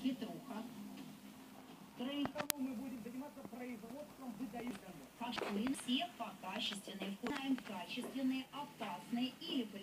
Петруха. Мы будем заниматься производством выдающих. Все по качественные, вкусные, качественные, опасные или